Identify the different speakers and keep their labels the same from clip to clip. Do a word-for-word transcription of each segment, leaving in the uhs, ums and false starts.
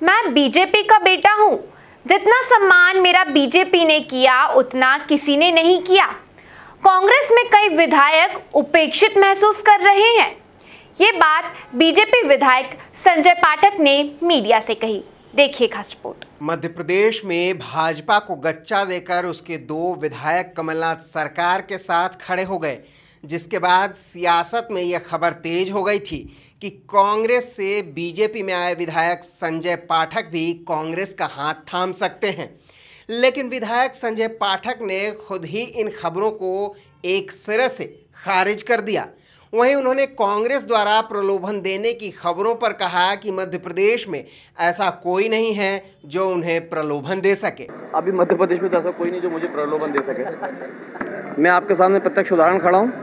Speaker 1: मैं बीजेपी का बेटा हूं। जितना सम्मान मेरा बीजेपी ने किया उतना किसी ने नहीं किया। कांग्रेस में कई विधायक उपेक्षित महसूस कर रहे हैं। ये बात बीजेपी विधायक संजय पाठक ने मीडिया से कही। देखिए खास रिपोर्ट।
Speaker 2: मध्य प्रदेश में भाजपा को गच्चा देकर उसके दो विधायक कमलनाथ सरकार के साथ खड़े हो गए, जिसके बाद सियासत में यह खबर तेज हो गई थी कि कांग्रेस से बीजेपी में आए विधायक संजय पाठक भी कांग्रेस का हाथ थाम सकते हैं। लेकिन विधायक संजय पाठक ने खुद ही इन खबरों को एक सिरे से खारिज कर दिया। वहीं उन्होंने कांग्रेस द्वारा प्रलोभन देने की खबरों पर कहा कि मध्य प्रदेश में ऐसा कोई नहीं है जो उन्हें प्रलोभन दे सके।
Speaker 3: अभी मध्य प्रदेश में तो ऐसा कोई नहीं जो मुझे प्रलोभन दे सके। मैं आपके सामने प्रत्यक्ष उदाहरण खड़ा हूँ।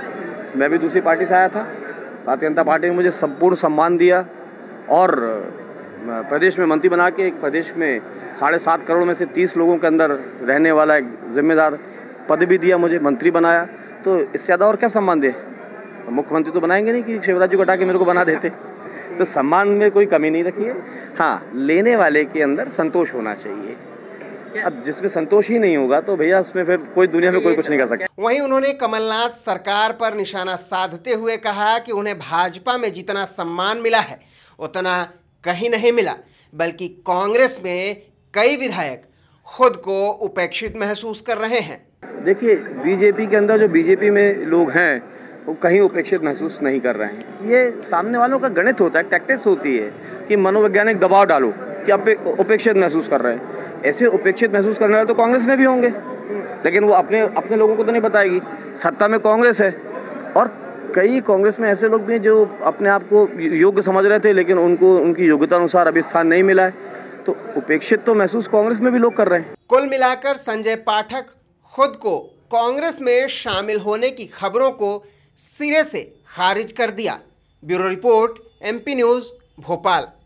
Speaker 3: मैं भी दूसरी पार्टी से आया था। भारतीय जनता पार्टी ने मुझे संपूर्ण सम्मान दिया और प्रदेश में मंत्री बना के एक प्रदेश में साढ़े सात करोड़ में से तीस लोगों के अंदर रहने वाला एक जिम्मेदार पद भी दिया, मुझे मंत्री बनाया। तो इससे ज़्यादा और क्या सम्मान दे? मुख्यमंत्री तो बनाएंगे नहीं कि शिवराज जी को हटा के मेरे को बना देते। तो सम्मान में कोई कमी नहीं रखी है। हाँ, लेने वाले के अंदर संतोष होना चाहिए। अब जिसमें संतोष ही नहीं होगा तो भैया उसमें फिर कोई दुनिया में कोई कुछ नहीं कर सकता।
Speaker 2: वहीं उन्होंने कमलनाथ सरकार पर निशाना साधते हुए कहा कि उन्हें भाजपा में जितना सम्मान मिला है उतना कहीं नहीं मिला, बल्कि कांग्रेस में कई विधायक खुद को उपेक्षित महसूस कर रहे हैं।
Speaker 3: देखिए, बीजेपी के अंदर जो बीजेपी में लोग हैं वो कहीं उपेक्षित महसूस नहीं कर रहे हैं। ये सामने वालों का गणित होता है, टैक्टिक्स होती है कि मनोवैज्ञानिक दबाव डालो कि आप उपेक्षित महसूस कर रहे हैं। ऐसे उपेक्षित महसूस करने वाले तो कांग्रेस में भी होंगे, लेकिन वो अपने अपने लोगों को तो नहीं बताएगी। सत्ता में कांग्रेस है और कई कांग्रेस में ऐसे लोग भी हैं जो अपने आप को योग्य समझ रहे थे, लेकिन उनको उनकी योग्यता अनुसार अभी स्थान नहीं मिला है। तो उपेक्षित तो महसूस कांग्रेस में भी लोग कर रहे हैं।
Speaker 2: कुल मिलाकर संजय पाठक खुद को कांग्रेस में शामिल होने की खबरों को सिरे से खारिज कर दिया। Bureau report, MP news, Bhopal.